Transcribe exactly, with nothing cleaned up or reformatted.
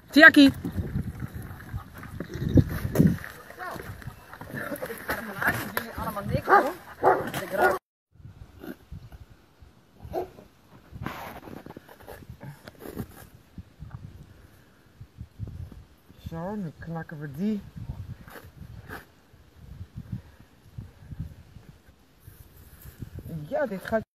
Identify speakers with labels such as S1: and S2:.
S1: Tiaki.
S2: Allemaal niks doen.
S1: Zo, nu knakken we die. Ja, dit gaat...